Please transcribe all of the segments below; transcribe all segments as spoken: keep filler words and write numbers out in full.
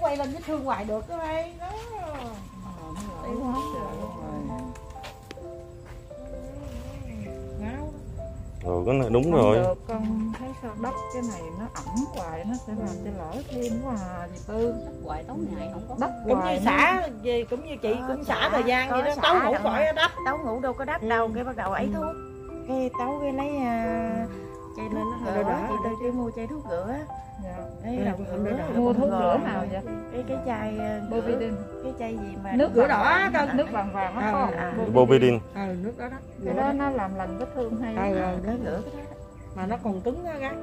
quay lên vết thương hoài được cái đây đó. Rồi cái này đúng không rồi. Được, con thấy sao đắp cái này nó ẩm hoài nó sẽ làm cho lỡ thêm quá à dì Tư. Đắp hoài tối ngày không có. Đắp Cũng như hoài xả gì cũng như chị cũng xả thời gian vậy đó, tấu ngủ khỏi đắp. Tấu ngủ đâu có đắp đâu, cái bắt đầu ấy thuốc. Cái tấu cái lấy chai lên nó rửa, chị Tư chỉ mua chai thuốc rửa. Dạ. Cái đầu rửa, Mua thuốc rửa nào vậy? Cái cái chai Bovidin. cái chai gì mà Nước rửa đỏ Nước, nước vàng vàng nó có không? Bovidin. Ờ nước đó đó. Cái đó nó làm lành vết thương hay. Ờ ờ nó rửa cái đó. Mà nó còn cứng á gắt.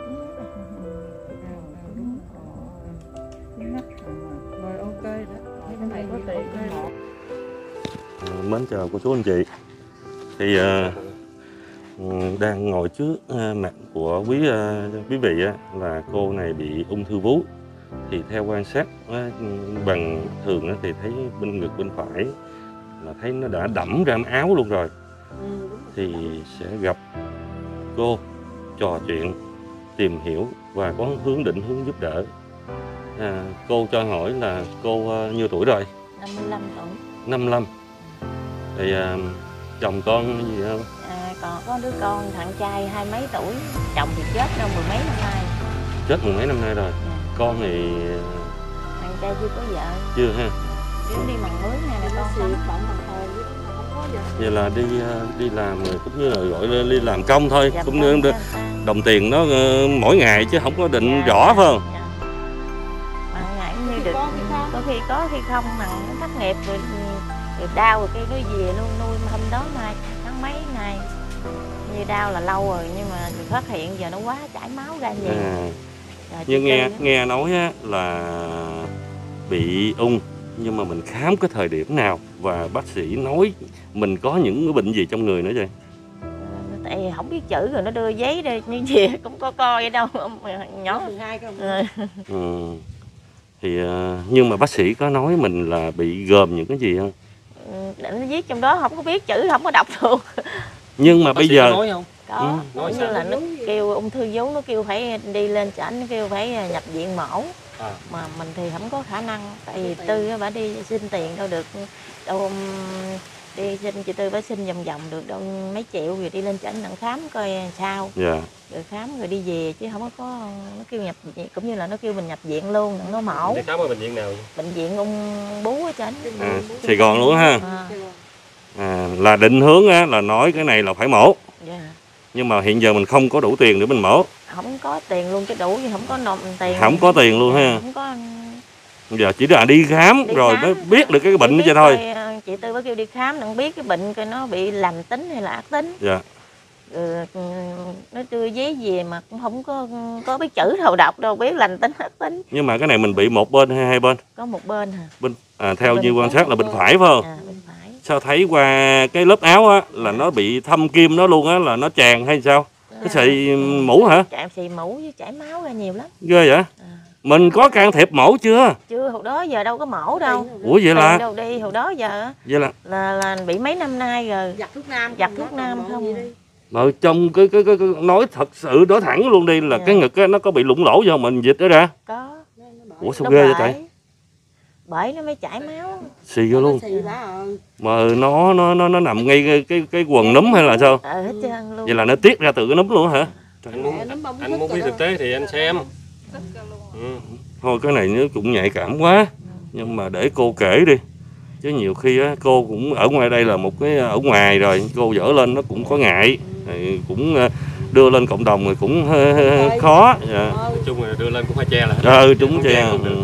Rồi ok đó. Cái này có tiền đây. Mến chào cô chú anh chị. Thì uh, đang ngồi trước uh, mặt của quý uh, quý vị uh, là cô này bị ung thư vú. Thì theo quan sát uh, bằng thường uh, thì thấy bên ngực bên phải là thấy nó đã đẫm ra áo luôn rồi. Thì sẽ gặp cô trò chuyện, tìm hiểu và có hướng định hướng giúp đỡ. À, cô cho hỏi là cô uh, nhiêu tuổi rồi? năm mươi lăm tuổi. năm mươi lăm. Thì à, chồng con gì không? À, còn có đứa con thằng trai hai mấy tuổi, chồng thì chết đâu mười mấy năm nay. Chết mười mấy năm nay rồi. Dạ. Con thì Thằng trai chưa có vợ. chưa ha? Đứa đi bằng mướn này là con sống. Vậy là đi đi làm rồi cũng như là gọi là đi làm công thôi, Dạ, cũng như đồng tiền nó uh, mỗi ngày chứ không có định dạ, rõ phải không? Dạ. Mà ngày như được có khi có khi không mà nó thất nghiệp rồi, rồi đau rồi cái nó về luôn nuôi hôm đó mai tháng mấy nay như đau là lâu rồi nhưng mà phát hiện giờ nó quá chảy máu ra nhiều. À. Rồi, Nhưng nghe nghe nói á, là bị ung nhưng mà mình khám cái thời điểm nào và bác sĩ nói mình có những cái bệnh gì trong người nữa vậy? Tại vì không biết chữ rồi nó đưa giấy đây như gì cũng có coi ở đâu nhỏ ừ. Ừ. Thì nhưng mà bác sĩ có nói mình là bị gồm những cái gì không? Để nó viết trong đó không có biết chữ không có đọc được. Nhưng mà Bác bây sĩ giờ nói không? Có, ừ. nói như là nó kêu ung thư vú, nó kêu phải đi lên chảnh, nó kêu phải nhập viện mổ. À. Mà mình thì không có khả năng, tại vì Tư bà đi xin tiền đâu được, đâu đi xin chị Tư bà xin vòng vòng được đâu mấy triệu rồi đi lên chảnh nặng khám coi sao. Dạ. Rồi khám rồi đi về chứ không có, nó kêu nhập viện, cũng như là nó kêu mình nhập viện luôn, nó mổ. Đi khám ở bệnh viện nào vậy? Bệnh viện ung bú ở chảnh. À, Sài Gòn luôn ha. À. À, là định hướng á, là nói cái này là phải mổ. Dạ. Nhưng mà hiện giờ mình không có đủ tiền để mình mổ. Không có tiền luôn chứ đủ gì không có nộp tiền. Không có tiền luôn ha. Không có. Giờ chỉ là đi khám Đi rồi khám, mới biết được cái bệnh đó cho thôi. Coi, chị Tư bà kêu đi khám đặng biết cái bệnh coi nó bị lành tính hay là ác tính. Dạ. Ừ, nó đưa giấy về mà cũng không có có biết chữ đâu đọc đâu biết lành tính ác tính. Nhưng mà cái này mình bị một bên hay hai bên? Có một bên hả? Bên à, theo bên như quan sát là bên phải phải không? À, bên phải. Sao thấy qua cái lớp áo á là nó bị thâm kim nó luôn á, là nó tràn hay sao? Cái xị mũ hả? Chạm xì mũ với chảy máu ra nhiều lắm. Ghê vậy? À. Mình có can thiệp mổ chưa? Chưa, hồi đó giờ đâu có mổ đâu. Ủa vậy là? Đâu đi, hồi đó giờ Vậy là là là bị mấy năm nay rồi. Giặt thuốc nam. Giặt thuốc nam không. mà trong cái cái, cái, cái nói thật sự nói thẳng luôn đi là Dạ. cái ngực á, nó có bị lủng lỗ vô mình dịch đó ra. Có. Ủa sao Nó ghê vậy bể. trời? Bởi nó mới chảy máu. Xì vô luôn. Mà nó nó nó nó nằm ngay cái cái, cái quần núm hay là sao? Ờ hết trơn luôn. Vậy là nó tiết ra từ cái núm luôn hả? Anh muốn, anh muốn biết thực tế thì anh xem. Ừ. Thôi cái này nó cũng nhạy cảm quá. Nhưng mà để cô kể đi. Chứ nhiều khi á, cô cũng ở ngoài đây là một cái ở ngoài rồi, cô dở lên nó cũng có ngại. Thì cũng đưa lên cộng đồng thì cũng hơi, hơi khó. Dạ. Nói chung là đưa lên cũng phải che là. Ừ, chúng che. Ừ.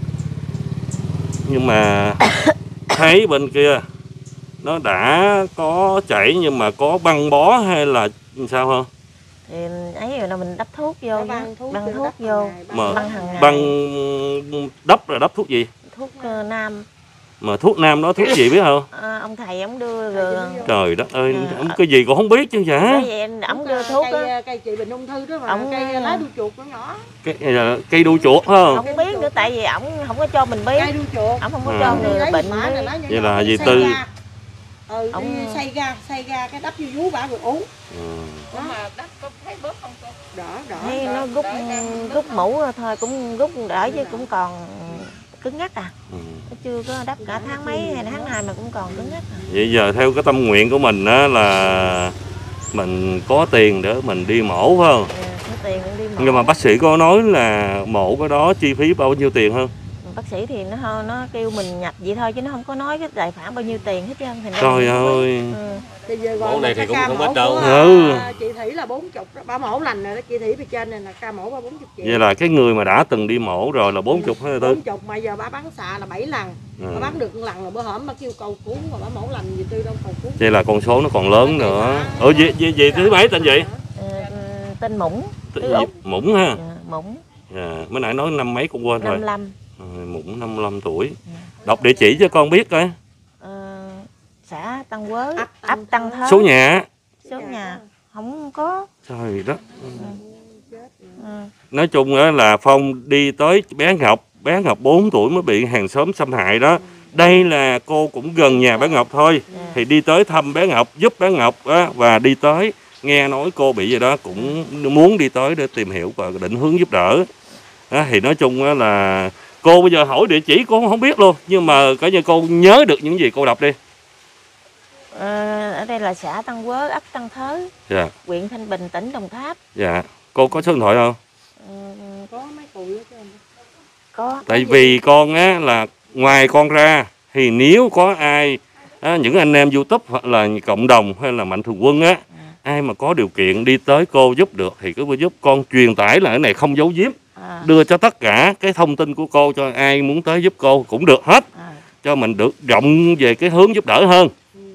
Nhưng mà thấy bên kia nó đã có chảy nhưng mà có băng bó hay là sao không? Thì ấy rồi là mình đắp thuốc vô, Băng thuốc, băng thuốc vô, Mà băng hàng ngày. băng đắp là đắp thuốc gì? Thuốc uh, nam. Mà thuốc nam đó thuốc gì biết không? À, ông thầy ông đưa rồi. Trời đất ơi, À, ông cái gì cũng không biết chứ Bởi hả? vậy ông đưa thuốc á. Cây, cây trị bệnh ung thư đó mà, Ông, cây lá đu chuột nó nhỏ. Cái là cây đu chuột phải không? Không biết nữa tại vì ổng không có cho mình biết. Cây đu chuột. Ổng không có À. cho người Lấy bệnh mã biết. này lá nhỏ Vậy nhỏ, là đi gì xay Tư? ra. Ừ, Ông- đi xay ra, xay ra cái đắp vô vú bả rồi uống. Ừ. Đó. Mà đắp có thấy bớt không cô? Đỏ, đỏ. Thấy đỏ. nó rút rút mũ thôi cũng rút đỡ chứ cũng còn cứng ngắc à. Ừ. Nó chưa có đắp cả tháng mấy hay tháng này mà cũng còn cứng ngắc à. Vậy giờ theo cái tâm nguyện của mình á là mình có tiền để mình đi mổ phải không? Ừ, có tiền cũng đi mổ. Nhưng mà bác sĩ có nói là mổ cái đó chi phí bao nhiêu tiền không? Bác sĩ thì nó nó kêu mình nhập vậy thôi chứ nó không có nói cái tài khoản bao nhiêu tiền hết trơn. Trời ơi. Ừ. Thì giờ mổ này thì cũng không ít đâu. Ừ. Chị Thủy là bốn chục, ba mổ lành rồi đó, chị Thủy phía trên này là ca mổ ba bốn chục triệu. Vậy là cái người mà đã từng đi mổ rồi là bốn chục hay là tư? bốn chục mà giờ bà bán xà là bảy lần. Ừ. Bà bán được một lần là bữa hổm bà kêu cầu cuốn mà bà mổ lành gì tư đâu cầu cuốn. Vậy là con số nó còn lớn nữa. Ở gì gì gì thứ mấy tên gì? Ừ, tên Mũng. Tên gì? Mũng ha. Ừ, Mũng. À, mới nãy nói năm mấy con quên rồi. năm mươi lăm. À, Mũng năm mươi lăm tuổi. Đọc địa chỉ cho con biết coi. Ờ, xã Tân Quế, Ấp ấp Tân Thới. Số nhà. Số nhà không có. Trời đất. Ừ. Nói chung là Phong đi tới bé Ngọc, bé Ngọc bốn tuổi mới bị hàng xóm xâm hại đó. Đây là cô cũng gần nhà bé Ngọc thôi. Thì đi tới thăm bé Ngọc, giúp bé Ngọc á, và đi tới nghe nói cô bị gì đó cũng muốn đi tới để tìm hiểu và định hướng giúp đỡ. Đó, thì nói chung là cô bây giờ hỏi địa chỉ cô không biết luôn, nhưng mà cả như cô nhớ được những gì cô đọc đi. Ờ, ở đây là xã Tân Quế, ấp Tân Thới, Dạ. huyện Thanh Bình, tỉnh Đồng Tháp. Dạ. Cô có số điện thoại không? Ừ, Có mấy cùi hết trơn. có. Tại vì con á là ngoài con ra thì nếu có ai á, những anh em YouTube hoặc là cộng đồng hay là mạnh thường quân á, ai mà có điều kiện đi tới cô giúp được thì cứ giúp con truyền tải là cái này không giấu giếm, À, đưa cho tất cả cái thông tin của cô cho ai muốn tới giúp cô cũng được hết, à. cho mình được rộng về cái hướng giúp đỡ hơn.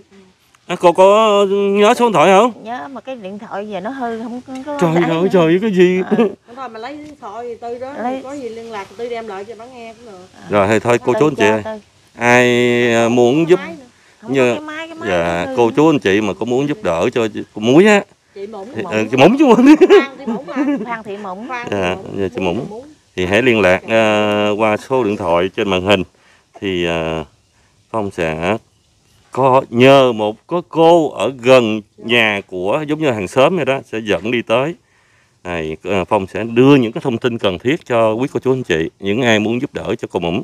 À, cô có nhớ số điện thoại không? Nhớ mà cái điện thoại giờ nó hư không có. Trời ấy ơi nữa. trời cái gì? À, Không thôi mà lấy điện thoại gì tư đó, Lấy- có gì liên lạc tư đem lại cho bà nghe cũng được. Rồi thì thôi cô Tư chú anh chị cho ơi, Tư. ai à, muốn giúp Máy nữa. Không Nhờ- có cái máy, cái máy dạ, nó hư. cô chú anh chị mà có muốn giúp đỡ cho cô Muối á, Chị Mũng. thì, Mũng. ờ, chị Mũng chứ không? Phan thì Mũng mà. Phan Thị Mũng. Phan thì Dạ, Mũng. dạ, chị Mũng. Mũng. Thì hãy liên lạc uh, qua số điện thoại trên màn hình thì uh, Phong sẽ có nhờ một có cô ở gần nhà của giống như hàng xóm vậy đó sẽ dẫn đi tới. Này, uh, Phong sẽ đưa những cái thông tin cần thiết cho quý cô chú anh chị, những ai muốn giúp đỡ cho cô Mũng.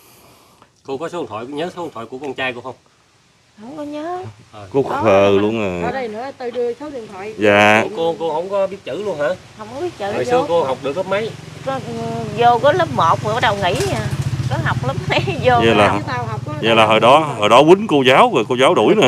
Cô có số điện thoại, nhớ số điện thoại của con trai cô không? Không có nhớ. Ờ. Cô khờ luôn Ở à. đây nữa tôi đưa số điện thoại. Dạ. Cô, cô cô không có biết chữ luôn hả? Không có biết chữ. Hồi vô. xưa cô học được lớp mấy? Có, vô có lớp một rồi bắt đầu nghỉ nha. Có học lớp mấy vô. Vậy là- Với tao học có- Vậy là hồi đó hồi đó quýnh cô giáo rồi cô giáo đuổi nè.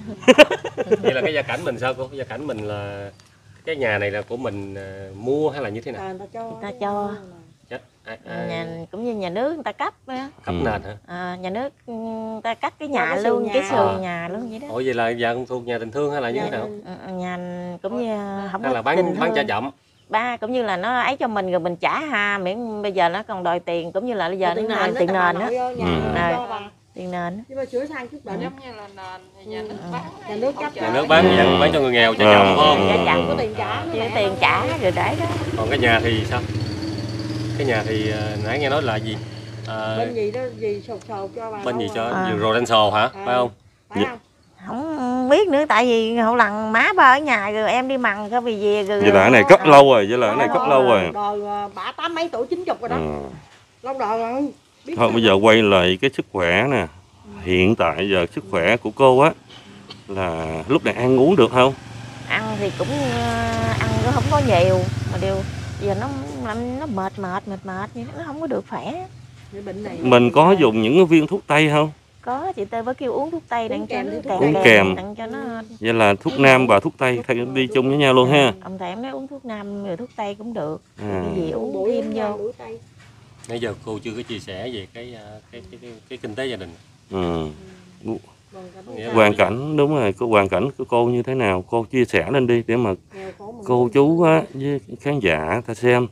Vậy là cái gia cảnh mình sao cô? Gia cảnh mình là cái nhà này là của mình à, mua hay là như thế nào? À, người ta cho. Người ta cho. Chết, ai, ai, Nhà, cũng như nhà nước người ta cấp á. cấp Ừ. nền hả? À, nhà nước ừ, người ta cắt cái Cho nhà cái luôn, sườn cái nhà. sườn À. nhà luôn vậy đó. Ủa vậy là nhà thuộc nhà tình thương hay là như thế nào? Ừ, nhà cũng như không Hay có là bán tình bán trả thương. chậm? Ba cũng như là nó ấy cho mình rồi mình trả ha, miễn bây giờ nó còn đòi tiền cũng như là bây giờ Tiền nó nền tiền nền đó, Ừ. tiền nền. Nhưng mà sửa sang chút đỉnh. Giống như là nền thì nhà nước bán. Nhà nước cấp Nhà nước bán bán, bán cho người nghèo trả À. chậm phải không? Trả chậm. có tiền trả. Chưa tiền trả rồi đấy đó. Còn cái nhà thì sao? Cái nhà thì à, nãy nghe nói là gì? À, Bên gì đó gì sột sột cho bà. bên gì cho À. rồ đen sò hả? À. Phải không? Phải không? Không biết nữa tại vì hậu lần má ba ở nhà rồi em đi mần có vì về rồi. Vậy là cái này cất lâu rồi, vậy là cái này cất lâu rồi. Rồi bả tám mấy tuổi chín chục rồi đó. Ừ. Lâu đời rồi. Biết Thôi sao bây giờ quay lại cái sức khỏe nè. Hiện tại giờ sức khỏe của cô á là lúc này ăn uống được không? Ăn thì cũng ờ, ăn nó không có nhiều mà điều giờ nó làm nó mệt mệt mệt mệt vậy đó, nó không có được khỏe. cái bệnh này. Mình có dùng những cái viên thuốc tây không? Có chị Tê với kêu uống thuốc tây đặng cho kèm nó với thuốc kèm tây. Uống kèm. đặng cho nó. Vậy là thuốc nam và thuốc tây thay đi chung với nhau luôn ha. Ông thầy em nói uống thuốc nam rồi thuốc tây cũng được. À. Cái gì uống Buổi thêm vô. buổi tây. Nãy giờ cô chưa có chia sẻ về cái à, cái cái, cái, cái kinh tế gia đình. Ừ. Còn cả Nghĩa là- Hoàn cảnh đúng rồi, cái hoàn cảnh của cô như thế nào cô chia sẻ lên đi để mà nghèo khổ mình cô chú á, với khán giả ta xem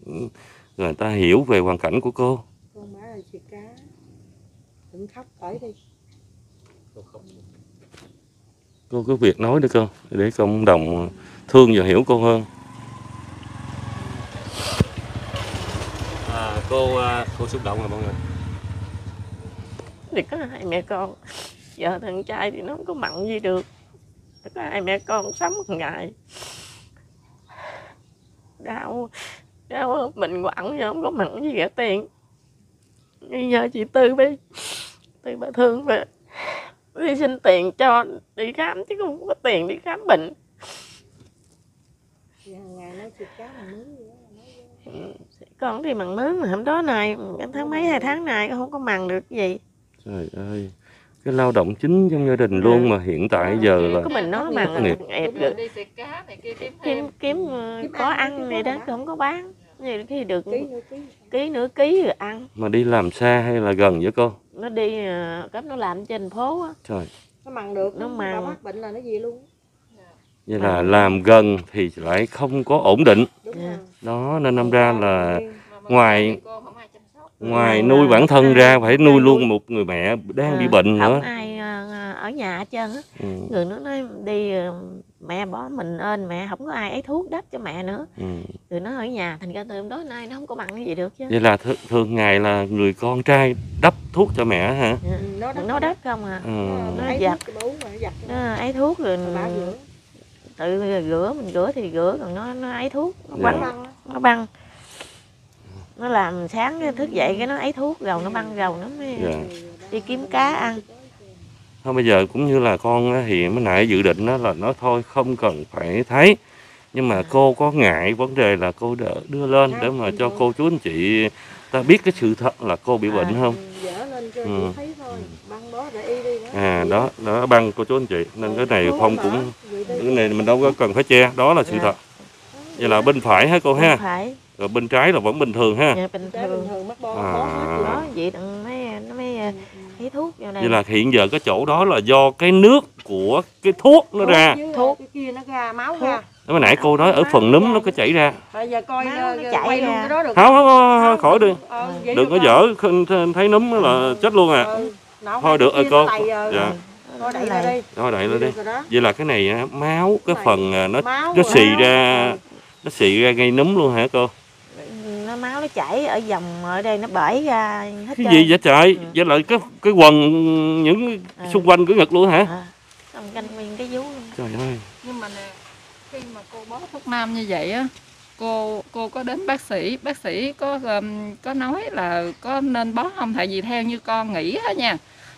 rồi người ta hiểu về hoàn cảnh của cô. con má là thịt cá. Đừng khóc cởi đi. Cô không. Cô có việc nói được không để cộng đồng thương và hiểu cô hơn. À, cô à, cô xúc động rồi mọi người. Thì có hai mẹ con, vợ thằng trai thì nó không có mặn gì được, có hai mẹ con sống một ngày đau đau mình quặn chứ không có mặn gì cả tiền. nhờ chị Tư với Tư bà Thương về đi xin tiền cho đi khám chứ không có tiền đi khám bệnh. Ngày nói chuyện cá mà mướn gì đó, Con thì mặn mướn mà hôm đó này tháng mấy hai tháng này con không có mặn được gì. Trời ơi, cái lao động chính trong gia đình luôn mà hiện tại giờ là có mình nó mặn nghiệp. ẹp được đi xịt cá này kia kiếm kiếm kiếm có ăn này đó không có bán. Nhiều khi được ký nửa ký rồi ăn. Mà đi làm xa hay là gần vậy cô? Nó đi cấp nó làm trên phố á. Trời. nó mặn được, Nó nó mặn. mắc bệnh là nó gì luôn. Vậy là làm gần thì lại không có ổn định. Đúng Dạ. rồi. Đó nên năm ra là ngoài Ừ. ngoài nuôi bản thân ra phải nuôi luôn một người mẹ đang bị bệnh nữa. Không ai ờ, ở nhà hết trơn á. Ừ. Người nó nói đi ờ, mẹ bỏ mình ơn mẹ không có ai ấy thuốc đắp cho mẹ nữa. Ừ. Người nó ở nhà thành ra từ hôm đó nay nó không có bằng cái gì được chứ. Vậy là th thường ngày là người con trai đắp thuốc cho mẹ hả? Ừ. nó đắp Nó đắp không à. Ừ. Nó ấy giặt. thuốc cho bú mà nó giặt Nó ấy thuốc rồi bả rửa tự rửa mình rửa thì rửa còn nó nó ấy thuốc nó Dạ. băng nó băng nó làm sáng cái thức dậy cái nó ấy thuốc rồi nó băng rồi nó mới Dạ. đi kiếm cá ăn. Thôi bây giờ cũng như là con á, thì mới nãy dự định đó là nó thôi không cần phải thấy. Nhưng mà cô có ngại vấn đề là cô đỡ đưa lên để mà cho cô chú anh chị ta biết cái sự thật là cô bị bệnh không? dở lên cho Ừ. chị thấy thôi, băng bó để y đi đó. À đó, đó băng cô chú anh chị. Nên cái này Phong cũng Vậy đi. cái này mình đâu có cần phải che, đó là sự thật. Vậy là bên phải hả cô ha? Không phải Rồi bên trái là vẫn bình thường ha. nhà bình Trái bình thường thường mắc bo À. bó hết vậy đó. đó vậy đừng mấy nó mới thấy thuốc vô đây. Vậy là hiện giờ cái chỗ đó là do cái nước của cái thuốc nó ra. Thuốc Thuốc. cái kia nó ra máu Thuốc. ra. Mới nãy cô nói ở phần núm nó có chảy ra. Bây giờ coi Máu ờ, nó chảy quay luôn ra. cái đó được. Không, không, không, khỏi đi. Ờ, vậy Đừng được có rồi. dở, khinh- thấy núm là chết luôn à. Ừ, nào Thôi phải được cái rồi kia cô. nó lầy rồi. Dạ. Thôi đẩy ra đi. Thôi đậy lên Vậy đi. được rồi đó. Vậy là cái này á, máu, cái Này. phần à, nó Máu nó rồi. xì ra, Ừ. nó xì ra gây núm luôn hả cô? Nó máu nó chảy ở vòng ở đây nó bể ra hết Cái trơn. gì vậy trời? Ừ. Vậy là cái cái quần những À. xung quanh cái ngực luôn hả? À, xong canh nguyên cái vú luôn. Trời ơi. Nhưng mà nè, khi mà cô bó thuốc nam như vậy á, cô cô có đến bác sĩ, bác sĩ có um, có nói là có nên bó không? Tại vì theo như con nghĩ á nha,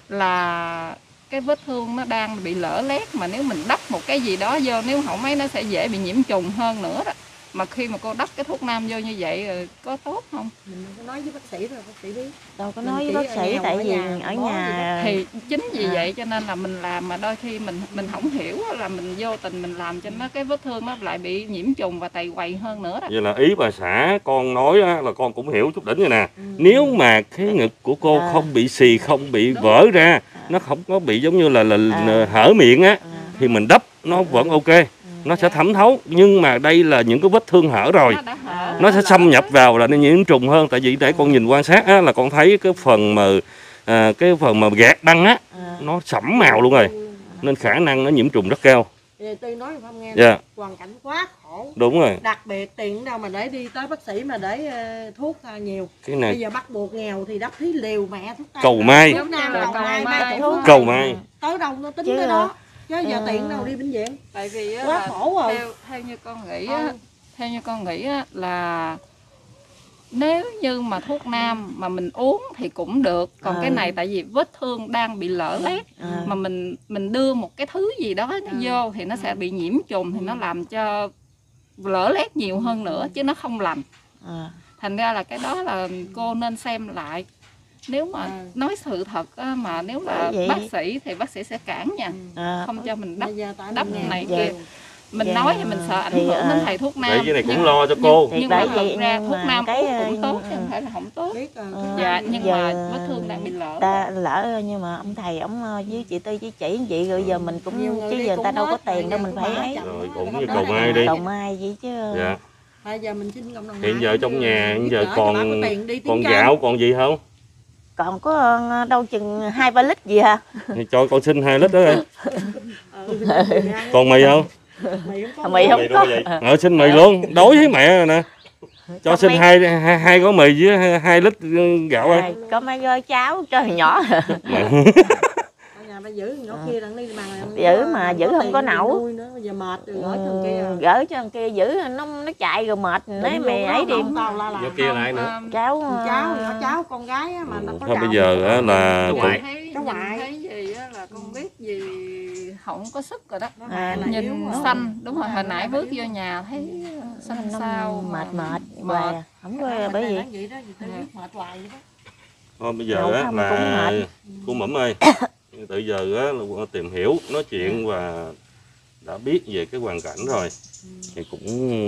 là cái vết thương nó đang bị lở lét, mà nếu mình đắp một cái gì đó vô, nếu không mấy nó sẽ dễ bị nhiễm trùng hơn nữa đó. Mà khi mà cô đắp cái thuốc nam vô như vậy rồi có tốt không? Mình có nói với bác sĩ rồi, bác sĩ biết. Đâu có Mình nói chỉ với bác ở sĩ nhà, tại ở vì nhà, ở bó nhà Thì chính vì À. vậy cho nên là mình làm mà đôi khi mình mình không hiểu á, là mình vô tình mình làm cho nó cái vết thương nó lại bị nhiễm trùng và tày quầy hơn nữa đó. Vậy là ý bà xã con nói á, là con cũng hiểu chút đỉnh rồi nè. Ừ. Nếu mà cái ngực của cô À. không bị xì, không bị Đúng. vỡ ra, nó không có bị giống như là, là À. hở miệng á, à, thì mình đắp nó vẫn ok. Nó sẽ thẩm thấu. Nhưng mà đây là những cái vết thương hở rồi. Nó đã hở, Nó sẽ lở xâm nhập á. vào là nó nhiễm trùng hơn. Tại vì để con nhìn quan sát á, là con thấy cái phần mà à, cái phần mà gạt băng á, à, nó sẫm màu luôn rồi. Nên khả năng nó nhiễm trùng rất cao. Vậy tôi nói không nghe. Dạ. Hoàn cảnh quá khổ. Đúng rồi. Đặc biệt tiền đâu mà để đi tới bác sĩ mà để ờ, thuốc ờ, nhiều. Cái Bây này giờ bắt buộc nghèo thì đắp thí liều mẹ thuốc tây. cầu may. Thuốc nam Cầu cầu mai, may. mai thuốc Cầu may. tới đâu nó tính Chứ, tới đó. Chứ giờ ờ, tiền đâu đi bệnh viện. Tại vì á, Quá là khổ rồi. theo, theo như con nghĩ á, Ừ. theo như con nghĩ á, là nếu như mà thuốc nam mà mình uống thì cũng được, còn Ừ. cái này tại vì vết thương đang bị lở lét, à, mà mình mình đưa một cái thứ gì đó nó vô thì nó sẽ bị nhiễm trùng, thì nó làm cho lở lét nhiều hơn nữa chứ nó không lành. à. Thành ra là cái đó là cô nên xem lại. Nếu mà À. nói sự thật á, mà nếu là Vậy- bác sĩ thì bác sĩ sẽ cản nha, À, không cho mình đắp. Bây giờ tại đắp mình nghèo. này Dạ. kia. Mình Dạ. nói thì mình sợ ảnh Thì, hưởng đến à, thầy thuốc nam. Vậy cái này cũng nhưng- lo cho nhưng- cô. Thì Nhưng mà bởi thật vậy ra nhưng thuốc mà nam cái, uống cũng tốt chứ ờ, không phải là không tốt. Biết rồi. Ờ, Dạ, nhưng giờ mà vết thương đang bị lỡ. ta lỡ nhưng mà ông thầy ông ờ, với chị Tư với chị như vậy rồi giờ mình cũng Nhiều người chứ đi giờ người ta cũng đâu có hết, tiền đâu giờ mình cũng phải bỏ ấy chậm. Rồi cũng Không như nói cầu này may nè. đi. cầu mai vậy chứ. Dạ. Bây giờ mình xin cộng đồng Hiện mạng giờ đó, trong nhà giúp hiện giờ đỡ cho còn bà có tiền đi còn tiếng gạo còn gì không? Còn có ờ, đâu chừng hai ba lít gì hả? Thì cho con xin hai lít đó rồi. Ừ, Còn mì không? mày không có Mày không Mì có. đâu vậy? Ờ xin mì luôn, đối với mẹ rồi nè. Cho Còn xin mì. hai, hai hai gói mì với hai, hai lít gạo ơi. À, có mấy gói cháo cho nhỏ. Ở nhà bây giữ nhỏ kia đặng đi mà giữ mà giữ không có nổi. nuôi nữa giờ mệt rồi gửi thằng kia Ừ, gửi cho thằng kia giữ nó nó chạy rồi mệt nói mày ấy đi. Nhỏ kia lại nữa. Cháu cháu nhỏ cháu con gái á, mà nó có thôi bây chồng. giờ á là Cháu cũng- ngoại. thấy Cháu nhìn ngoại. thấy gì á là con biết gì không có sức rồi đó. À, là yếu Nhìn rồi. xanh đúng rồi, hồi nãy bước vô nhà thấy xanh nó xao mệt mệt mệt. hoài, không có Đó, bởi mình vì đang vậy đó, gì tôi biết mệt hoài vậy đó. thôi bây giờ Nhậu á không là cũng mệt. cô Mẩm ơi, từ giờ á là tìm hiểu nói chuyện và đã biết về cái hoàn cảnh rồi thì cũng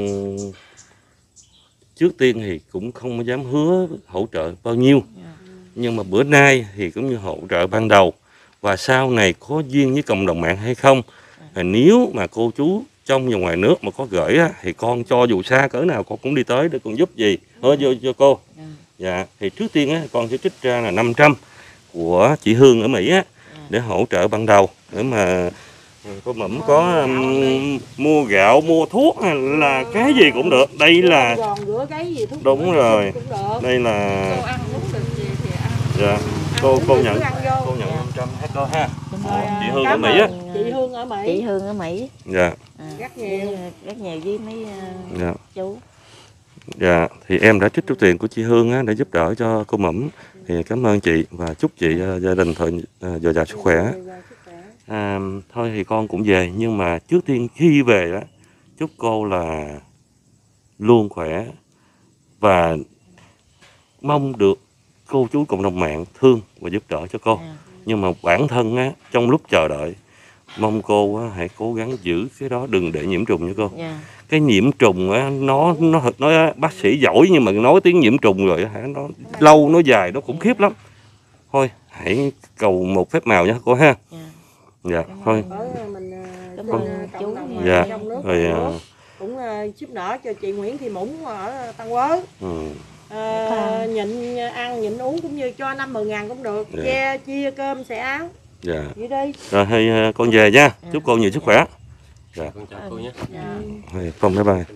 trước tiên thì cũng không dám hứa hỗ trợ bao nhiêu, nhưng mà bữa nay thì cũng như hỗ trợ ban đầu và sau này có duyên với cộng đồng mạng hay không, thì nếu mà cô chú trong và ngoài nước mà có gửi á, thì con cho dù xa cỡ nào con cũng đi tới để con giúp gì hứa vô cho cô. Dạ thì trước tiên á con sẽ trích ra là năm trăm của chị Hương ở Mỹ á để hỗ trợ ban đầu để mà cô Mẩm có um, mua gạo mua thuốc hay là cái gì cũng được. Đây là Giòn rửa cái gì thuốc đúng rửa rồi, cũng được. đây là Cô ăn uống được gì thì ăn. dạ cô Ăn cô uống nhận cứ ăn vô. cô nhận năm trăm hết đó ha. Rồi, Chị Hương ở cảm Mỹ á. ơn chị Hương ở Mỹ chị Hương ở Mỹ. Dạ À, rất nhiều. với, rất nhiều với mấy uh, dạ chú. dạ thì em đã trích chút tiền của chị Hương á để giúp đỡ cho cô Mẩm, thì cảm ơn chị và chúc chị uh, gia đình thời uh, dồi dào sức khỏe. À, thôi thì con cũng về, nhưng mà trước tiên khi về đó chúc cô là luôn khỏe và mong được cô chú cộng đồng mạng thương và giúp đỡ cho cô. À. Nhưng mà bản thân á trong lúc chờ đợi mong cô á, hãy cố gắng giữ cái đó, đừng để nhiễm trùng nha cô. Dạ. Cái nhiễm trùng á nó nó thật nói á, bác sĩ giỏi nhưng mà nói tiếng nhiễm trùng rồi hả, nó lâu nó dài nó khủng khiếp lắm. Thôi hãy cầu một phép màu nha cô ha. Dạ. Dạ thôi. Ở mình Cảm trên ơn cộng chú. đồng Dạ. trong nước, Rồi, ngoài à, nước cũng uh, giúp đỡ cho chị Nguyễn Thị Mũng ở Tân Quế. Ừ. Ờ, nhịn ăn nhịn uống cũng như cho năm mười ngàn cũng được. Dạ. Che chia cơm xẻ áo Dạ. vậy đi. Rồi hay con về nha. Chúc cô nhiều sức khỏe. Dạ. Con chào cô nhé. Dạ. Thôi, Phong bye bye.